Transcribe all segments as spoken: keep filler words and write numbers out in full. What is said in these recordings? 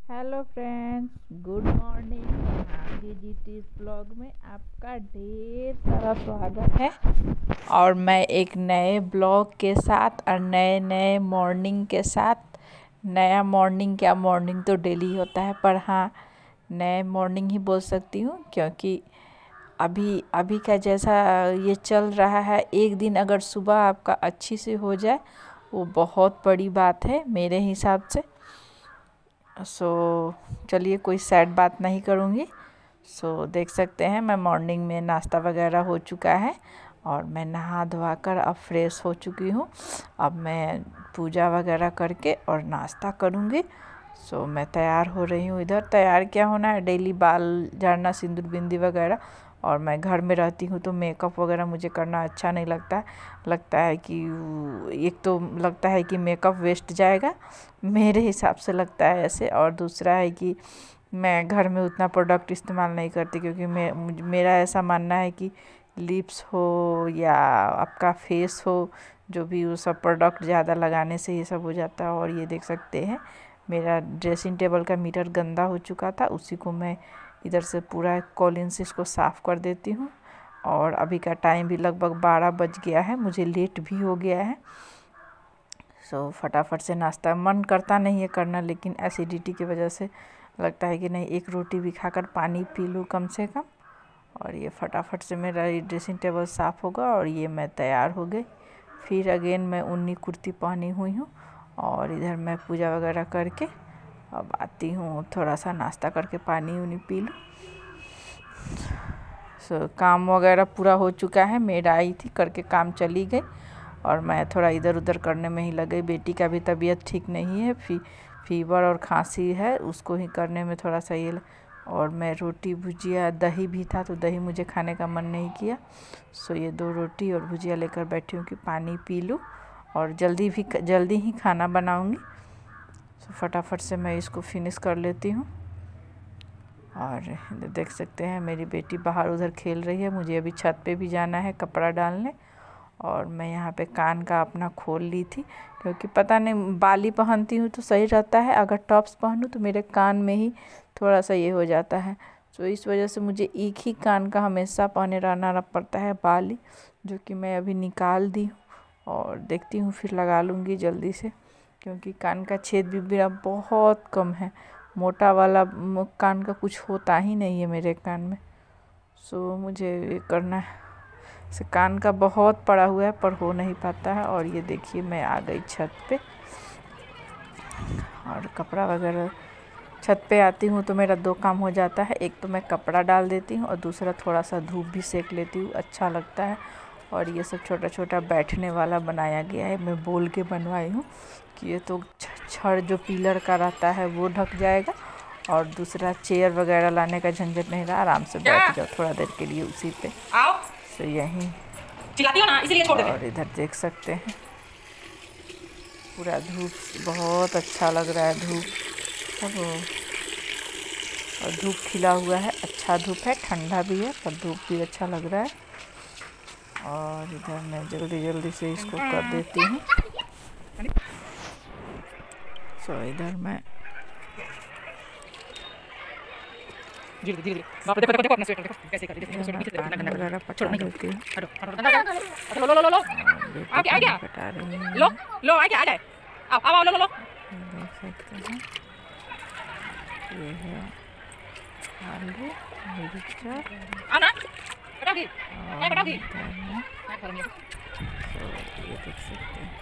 Hello friends, good morning. आगे G T blog में आपका ढेर सारा स्वागत है। और मैं एक नए ब्लॉग के साथ और नए नए मॉर्निंग के साथ, नया मॉर्निंग क्या, मॉर्निंग तो डेली होता है पर हाँ नए मॉर्निंग ही बोल सकती हूँ, क्योंकि अभी अभी का जैसा ये चल रहा है, एक दिन अगर सुबह आपका अच्छी से हो जाए वो बहुत बड़ी बात है मेरे हिसाब से। सो so, चलिए कोई सैड बात नहीं करूँगी। सो so, देख सकते हैं मैं मॉर्निंग में नाश्ता वगैरह हो चुका है और मैं नहा धोवा कर अब फ्रेश हो चुकी हूँ। अब मैं पूजा वगैरह करके और नाश्ता करूँगी। सो so, मैं तैयार हो रही हूँ। इधर तैयार क्या होना है, डेली बाल झाड़ना, सिंदूर बिंदी वगैरह। और मैं घर में रहती हूँ तो मेकअप वगैरह मुझे करना अच्छा नहीं लगता है। लगता है कि एक तो लगता है कि मेकअप वेस्ट जाएगा, मेरे हिसाब से लगता है ऐसे। और दूसरा है कि मैं घर में उतना प्रोडक्ट इस्तेमाल नहीं करती, क्योंकि मैं मेरा ऐसा मानना है कि लिप्स हो या आपका फेस हो, जो भी वो सब प्रोडक्ट ज़्यादा लगाने से ये सब हो जाता है। और ये देख सकते हैं मेरा ड्रेसिंग टेबल का मिरर गंदा हो चुका था, उसी को मैं इधर से पूरा कॉलिन से इसको साफ़ कर देती हूँ। और अभी का टाइम भी लगभग बारह बज गया है, मुझे लेट भी हो गया है। सो so, फटाफट से नाश्ता मन करता नहीं है करना, लेकिन एसिडिटी की वजह से लगता है कि नहीं, एक रोटी भी खाकर पानी पी लूँ कम से कम। और ये फटाफट से मेरा ड्रेसिंग टेबल साफ़ होगा और ये मैं तैयार हो गई। फिर अगेन मैं उन्नी कुर्ती पहनी हुई हूँ और इधर मैं पूजा वगैरह करके अब आती हूँ, थोड़ा सा नाश्ता करके पानी उनी पी लूँ। सो so, काम वगैरह पूरा हो चुका है, मेड आई थी करके काम चली गई और मैं थोड़ा इधर उधर करने में ही लग गई। बेटी का भी तबीयत ठीक नहीं है, फी फीवर और खांसी है, उसको ही करने में थोड़ा सा ये। और मैं रोटी भुजिया, दही भी था तो दही मुझे खाने का मन नहीं किया। सो ये दो रोटी और भुजिया लेकर बैठी हूँ कि पानी पी लूँ और जल्दी भी जल्दी ही खाना बनाऊँगी। सो फटाफट से मैं इसको फिनिश कर लेती हूँ। और देख सकते हैं मेरी बेटी बाहर उधर खेल रही है, मुझे अभी छत पे भी जाना है कपड़ा डालने। और मैं यहाँ पे कान का अपना खोल ली थी, क्योंकि पता नहीं बाली पहनती हूँ तो सही रहता है, अगर टॉप्स पहनूँ तो मेरे कान में ही थोड़ा सा ये हो जाता है। तो इस वजह से मुझे एक ही कान का हमेशा पहने रहना पड़ता है बाली, जो कि मैं अभी निकाल दी हूँ और देखती हूँ फिर लगा लूँगी जल्दी से, क्योंकि कान का छेद भी मेरा बहुत कम है। मोटा वाला कान का कुछ होता ही नहीं है मेरे कान में। सो मुझे ये करना है, से कान का बहुत पड़ा हुआ है पर हो नहीं पाता है। और ये देखिए मैं आ गई छत पे और कपड़ा वगैरह, छत पे आती हूँ तो मेरा दो काम हो जाता है, एक तो मैं कपड़ा डाल देती हूँ और दूसरा थोड़ा सा धूप भी सेक लेती हूँ, अच्छा लगता है। और ये सब छोटा छोटा बैठने वाला बनाया गया है, मैं बोल के बनवाई हूँ कि ये तो छड़ जो पिलर का रहता है वो ढक जाएगा और दूसरा चेयर वगैरह लाने का झंझट नहीं रहा, आराम से बैठ जाओ थोड़ा देर के लिए उसी पे। तो यहीं चिल्लाती हो ना, इसीलिए छोड़ देते हैं। और इधर देख सकते हैं पूरा धूप, बहुत अच्छा लग रहा है धूप सब, और धूप खिला हुआ है, अच्छा धूप है, ठंडा भी है पर धूप भी अच्छा लग रहा है। और इधर मैं जल्दी जल्दी से इसको कर देती हूँ। सो इधर मैं धीरे धीरे देखो देखो देखो अपना स्वेटर देखो कैसे कर रही है, स्वेटर नीचे देखो कितना गंदा गंदा, छोड़ो नहीं देती हूँ। हटो हटो लो लो लो लो आ गया आ गया, लो लो आ गया आ जाए, आओ आओ लो लो लो। देख सकते हैं ये है आलू, मिर्चा, आना कटागी क्या कटागी, तो ये देख सकते हैं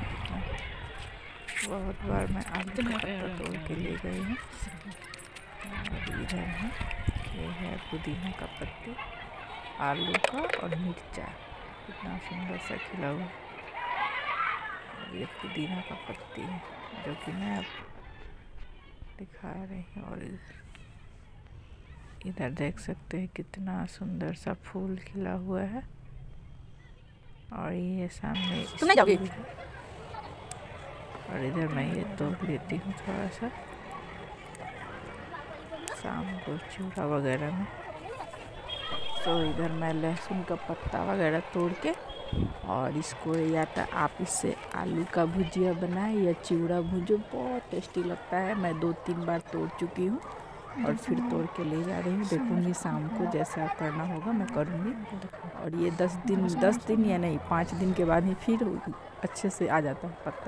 बहुत बार मैं आलू का तोड़ के ले गई हूँ। और इधर है ये है पुदीना का पत्ती, आलू का और मिर्चा, कितना सुंदर सा खिला हुआ। और ये पुदीना का पत्ती है जो कि मैं अब दिखा रही हूँ। और इधर देख सकते हैं कितना सुंदर सा फूल खिला हुआ है। और ये सामने तुम नहीं जाओगी। और इधर मैं ये तोड़ लेती हूँ थोड़ा सा शाम को चूड़ा वगैरह में। तो इधर मैं लहसुन का पत्ता वगैरह तोड़ के और इसको या तो आप इससे आलू का भुजिया बनाएं या चिवड़ा भूजो, बहुत टेस्टी लगता है। मैं दो तीन बार तोड़ चुकी हूँ और फिर तोड़ के ले जा रही हूँ। देखूँगी शाम को जैसा करना होगा मैं करूँगी। और ये दस दिन दस दिन या नहीं पाँच दिन के बाद ही फिर अच्छे से आ जाता है पत्ता।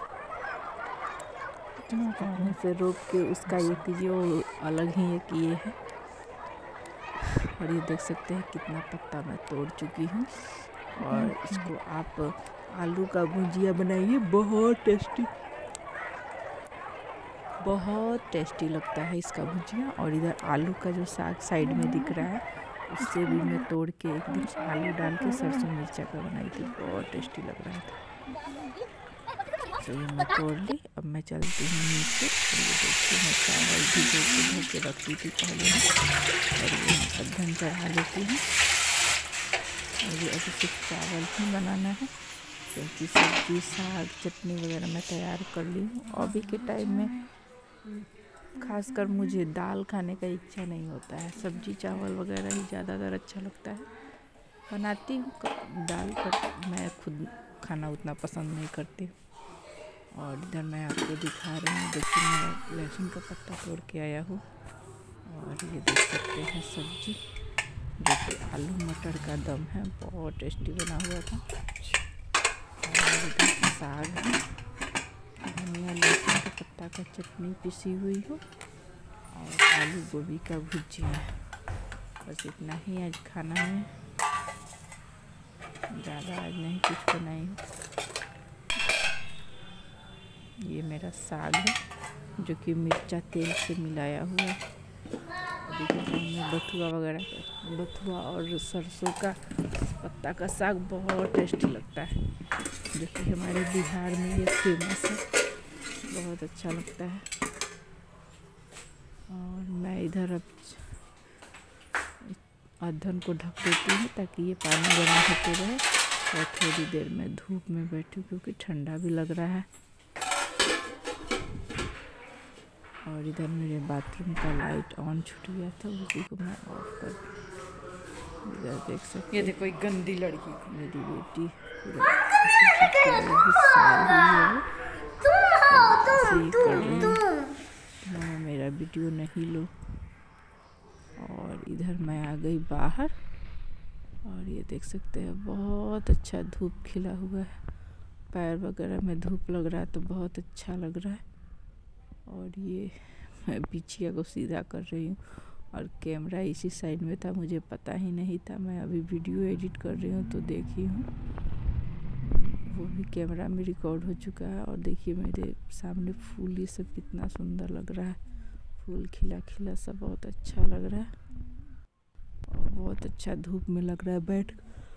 इसमें से रोक के उसका ये कीजिए, वो अलग ही एक ये है। और ये देख सकते हैं कितना पत्ता मैं तोड़ चुकी हूँ। और इसको आप आलू का भुजिया बनाइए, बहुत टेस्टी बहुत टेस्टी लगता है इसका भुजिया। और इधर आलू का जो साग साइड में दिख रहा है, उससे भी मैं तोड़ के एक दिन आलू डाल के सरसों मिर्चा का बनाई थी, बहुत टेस्टी लग रहा था। तो ये मैं तोड़ ली। अब मैं चलती हूँ नीचे। ये देखिए मैं चावल भी धो के धो के रखी थी पहले और ये अधन चढ़ा लेती हूँ। और ये अभी सिर्फ चावल ही बनाना है, क्योंकि सब्जी साग चटनी वगैरह मैं तैयार कर ली हूँ। अभी के टाइम में खासकर मुझे दाल खाने का इच्छा नहीं होता है, सब्जी चावल वगैरह ही ज़्यादातर अच्छा लगता है। बनाती हूँ दाल, पर मैं खुद खाना उतना पसंद नहीं करती हूँ। और इधर मैं आपको दिखा रही हूँ, देखिए मैं लहसुन का पत्ता तोड़ के आया हूँ। और ये देख सकते हैं सब्जी, जो कि आलू मटर का दम है, बहुत टेस्टी बना हुआ था। और इधर साग है, धनिया लहसुन का पत्ता का चटनी पिसी हुई हो और आलू गोभी का भुजिया है। बस इतना ही आज खाना है, ज़्यादा आज नहीं कुछ बनाई हूँ। ये मेरा साग है जो कि मिर्चा तेल से मिलाया हुआ है। अभी के टाइम में बथुआ वगैरह का, बथुआ और सरसों का पत्ता का साग बहुत टेस्टी लगता है, जो कि हमारे बिहार में ये फेमस है, बहुत अच्छा लगता है। और मैं इधर अब अधन को ढक देती हूँ ताकि ये पानी गर्म होते रहे और थोड़ी देर में धूप में बैठूँ, क्योंकि ठंडा भी लग रहा है। और इधर मेरे बाथरूम का लाइट ऑन छूट गया था, उसी को मैं ऑफ कर, इधर देख सकते, ये देखो एक गंदी लड़की, मेरी बेटी मैं मेरा वीडियो नहीं लो। और इधर मैं आ गई बाहर और ये देख सकते हैं बहुत अच्छा धूप खिला हुआ है, पैर वगैरह में धूप लग रहा है तो बहुत अच्छा लग रहा है। और ये मैं बिछिया को सीधा कर रही हूँ और कैमरा इसी साइड में था, मुझे पता ही नहीं था। मैं अभी वीडियो एडिट कर रही हूँ तो देखी हूँ, वो भी कैमरा में रिकॉर्ड हो चुका है। और देखिए मेरे सामने फूल ये सब कितना सुंदर लग रहा है, फूल खिला खिला सब बहुत अच्छा लग रहा है और बहुत अच्छा धूप में लग रहा है बैठ।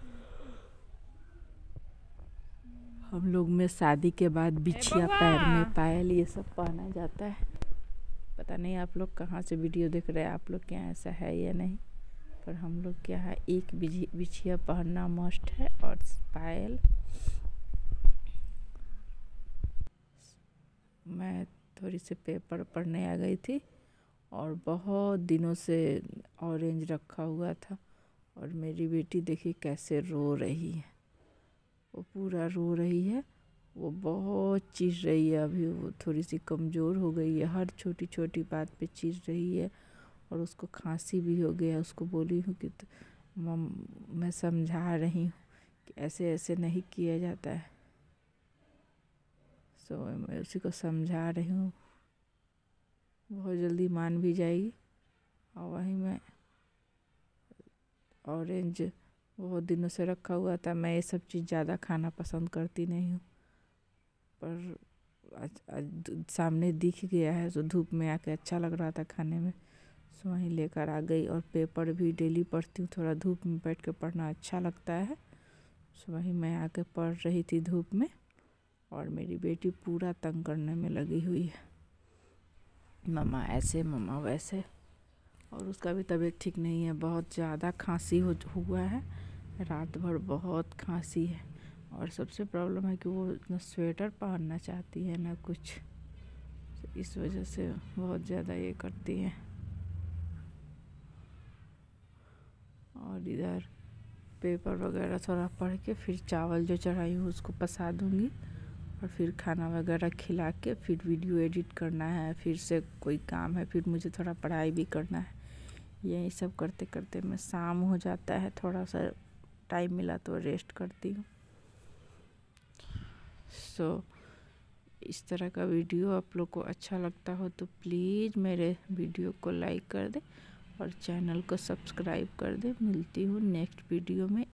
हम लोग में शादी के बाद बिछिया, पैर में पायल, ये सब पहना जाता है। पता नहीं आप लोग कहाँ से वीडियो देख रहे हैं, आप लोग के यहाँ ऐसा है या नहीं, पर हम लोग के यहाँ एक बिछिया पहनना मस्ट है और पायल। मैं थोड़ी सी पेपर पढ़ने आ गई थी और बहुत दिनों से ऑरेंज रखा हुआ था और मेरी बेटी देखिए कैसे रो रही है, वो पूरा रो रही है, वो बहुत चीख रही है। अभी वो थोड़ी सी कमज़ोर हो गई है, हर छोटी छोटी बात पे चीख रही है और उसको खांसी भी हो गया। उसको बोली हूँ कि मम मैं समझा रही हूँ कि ऐसे ऐसे नहीं किया जाता है, सो मैं उसी को समझा रही हूँ, बहुत जल्दी मान भी जाएगी। और वहीं मैं ऑरेंज बहुत दिनों से रखा हुआ था, मैं ये सब चीज़ ज़्यादा खाना पसंद करती नहीं हूँ, पर आज, आज सामने दिख गया है तो धूप में आके अच्छा लग रहा था खाने में, सो वहीं लेकर आ गई। और पेपर भी डेली पढ़ती हूँ, थोड़ा धूप में बैठ के पढ़ना अच्छा लगता है, सो वहीं मैं आके पढ़ रही थी धूप में। और मेरी बेटी पूरा तंग करने में लगी हुई है, मम्मा ऐसे मम्मा वैसे। और उसका भी तबीयत ठीक नहीं है, बहुत ज़्यादा खांसी हो हुआ है, रात भर बहुत खांसी है। और सबसे प्रॉब्लम है कि वो ना स्वेटर पहनना चाहती है ना कुछ, तो इस वजह से बहुत ज़्यादा ये करती है। और इधर पेपर वगैरह थोड़ा पढ़ के फिर चावल जो चढ़ाई हूँ उसको पसा दूँगी और फिर खाना वगैरह खिला के फिर वीडियो एडिट करना है, फिर से कोई काम है, फिर मुझे थोड़ा पढ़ाई भी करना है। यही सब करते करते मैं शाम हो जाता है, थोड़ा सा टाइम मिला तो रेस्ट करती हूँ। सो so, इस तरह का वीडियो आप लोग को अच्छा लगता हो तो प्लीज़ मेरे वीडियो को लाइक कर दे और चैनल को सब्सक्राइब कर दे। मिलती हूँ नेक्स्ट वीडियो में